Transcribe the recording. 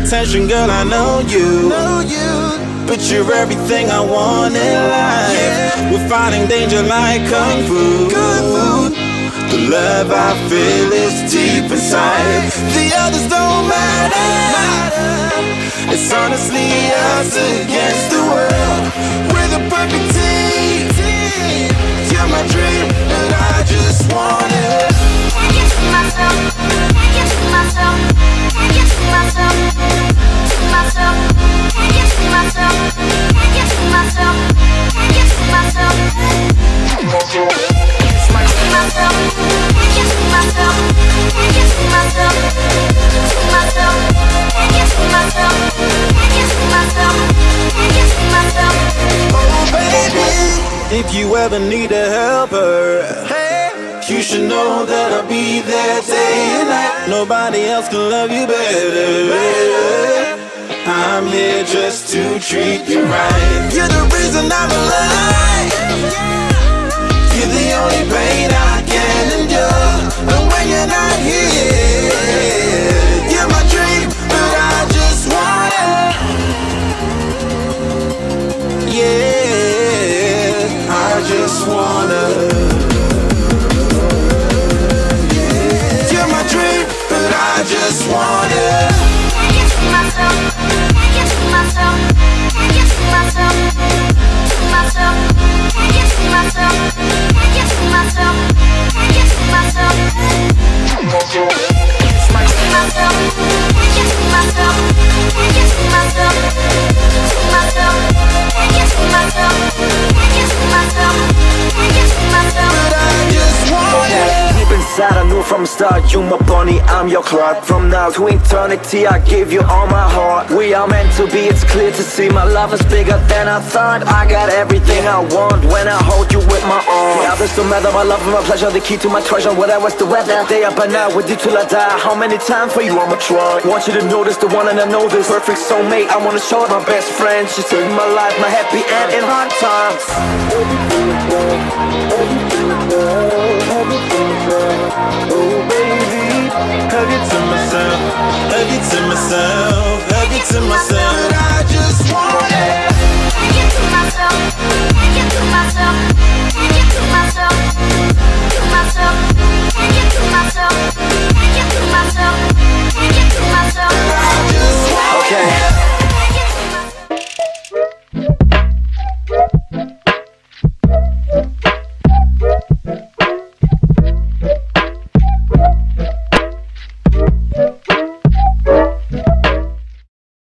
attention, girl, I know you. But you're everything I want in life. We're fighting danger like Kung Fu. The love I feel is deep inside. The others don't matter. It's honestly us against the world. We're the perfect team. You're my dream, and I just want it. Can't get to myself. Can't get to myself. Can't get to myself. To myself. Can't get to myself. Can't get to myself. Can't get to myself. To myself. Can't get to myself. Can't get to myself. To myself. Can't get to myself. Can't get to myself. Can't get to myself. Oh baby, if you ever need a helper, you should know that I'll be there day and night. Nobody else can love you better. I'm here just to treat you right. You're the reason I'm alive. You're the only pain I can endure. And when you're not here, you're my dream, but I just want it. Yeah, I just wanna. I just want it. Can't get to myself. Can't get to myself. Can't get to myself. To myself. Can't get to myself. Can't get to myself. Can't get to myself. To myself. Can't get to myself. Can't get to myself. To myself. Can't get to myself. Can't get to myself. Can't get to myself. But I just want it. Deep inside I knew from the start, you my bunny, I'm your Clark. From now to eternity I give you all my heart. We are meant to be, it's clear to see. My love is bigger than I thought. I got everything I want when I hold you with my arms. Yeah, this don't matter, my love and my pleasure, the key to my treasure. Whatever's the weather, day up and night with you till I die. How many times for you I'ma try? Want you to notice the one and I know this. Perfect soulmate, I wanna show it. My best friend, she saved my life, my happy end in hard times.